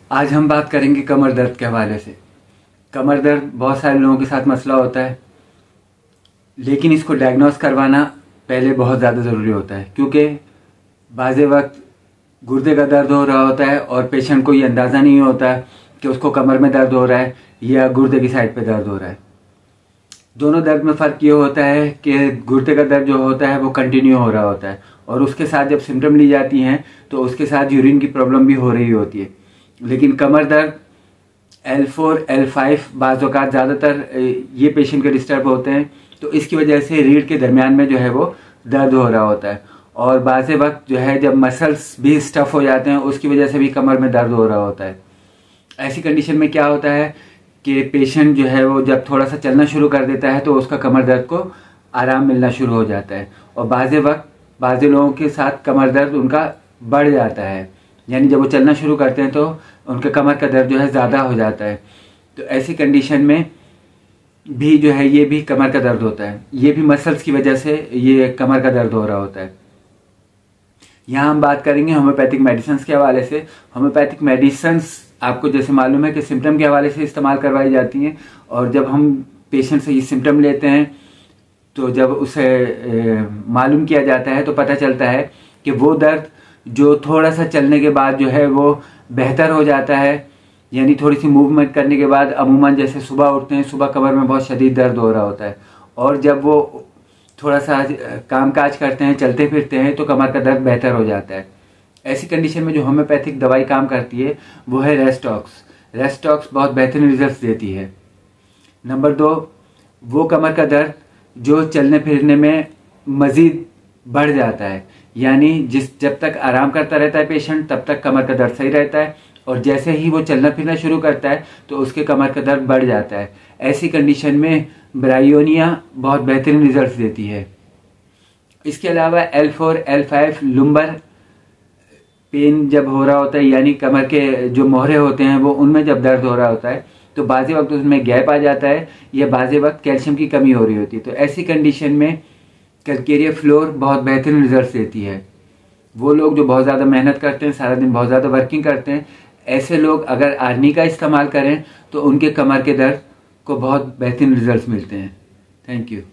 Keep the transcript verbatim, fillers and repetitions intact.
आज हम बात करेंगे कमर दर्द के हवाले से। कमर दर्द बहुत सारे लोगों के साथ मसला होता है, लेकिन इसको डायग्नोस करवाना पहले बहुत ज़्यादा ज़रूरी होता है, क्योंकि बाज़े वक्त गुर्दे का दर्द हो रहा होता है और पेशेंट को ये अंदाज़ा नहीं होता कि उसको कमर में दर्द हो रहा है या गुर्दे की साइड पे दर्द हो रहा है। दोनों दर्द में फ़र्क ये होता है कि गुर्दे का दर्द जो होता है वो कंटिन्यू हो रहा होता है और उसके साथ जब सिम्टम ली जाती हैं तो उसके साथ यूरिन की प्रॉब्लम भी हो रही होती है। लेकिन कमर दर्द एल फोर एल फाइव बाज़ औक़ात ज़्यादातर ये पेशेंट के डिस्टर्ब होते हैं, तो इसकी वजह से रीढ़ के दरमियान में जो है वो दर्द हो रहा होता है और बाज़े वक्त जो है जब मसल्स भी स्टफ़ हो जाते हैं उसकी वजह से भी कमर में दर्द हो रहा होता है। ऐसी कंडीशन में क्या होता है कि पेशेंट जो है वो जब थोड़ा सा चलना शुरू कर देता है तो उसका कमर दर्द को आराम मिलना शुरू हो जाता है और बाज़े वक्त बाज़े लोगों के साथ कमर दर्द उनका बढ़ जाता है, यानी जब वो चलना शुरू करते हैं तो उनके कमर का दर्द जो है ज़्यादा हो जाता है। तो ऐसी कंडीशन में भी जो है ये भी कमर का दर्द होता है, ये भी मसल्स की वजह से ये कमर का दर्द हो रहा होता है। यहाँ हम बात करेंगे होम्योपैथिक मेडिसिन के हवाले से। होम्योपैथिक मेडिसिन आपको जैसे मालूम है कि सिम्टम के हवाले से इस्तेमाल करवाई जाती हैं और जब हम पेशेंट से ये सिम्टम लेते हैं तो जब उसे मालूम किया जाता है तो पता चलता है कि वो दर्द जो थोड़ा सा चलने के बाद जो है वो बेहतर हो जाता है, यानी थोड़ी सी मूवमेंट करने के बाद अमूमन जैसे सुबह उठते हैं, सुबह कमर में बहुत शदीद दर्द हो रहा होता है और जब वो थोड़ा सा काम काज करते हैं, चलते फिरते हैं तो कमर का दर्द बेहतर हो जाता है। ऐसी कंडीशन में जो होम्योपैथिक दवाई काम करती है वो है रेस्टॉक्स। रेस्टॉक्स बहुत बेहतरीन रिजल्ट देती है। नंबर दो, वो कमर का दर्द जो चलने फिरने में मज़ीद बढ़ जाता है, यानी जिस जब तक आराम करता रहता है पेशेंट तब तक कमर का दर्द सही रहता है और जैसे ही वो चलना फिरना शुरू करता है तो उसके कमर का दर्द बढ़ जाता है। ऐसी कंडीशन में ब्रायोनिया बहुत बेहतरीन रिजल्ट देती है। इसके अलावा L four L five lumbar pain जब हो रहा होता है, यानी कमर के जो मोहरे होते हैं वो उनमें जब दर्द हो रहा होता है तो बाज़े वक्त उसमें गैप आ जाता है या बाज़े वक्त कैल्शियम की कमी हो रही होती है, तो ऐसी कंडीशन में कैलकेरिया फ्लोर बहुत बेहतरीन रिजल्ट देती है। वो लोग जो बहुत ज़्यादा मेहनत करते हैं, सारा दिन बहुत ज़्यादा वर्किंग करते हैं, ऐसे लोग अगर आर्नी का इस्तेमाल करें तो उनके कमर के दर्द को बहुत बेहतरीन रिजल्ट मिलते हैं। Thank you.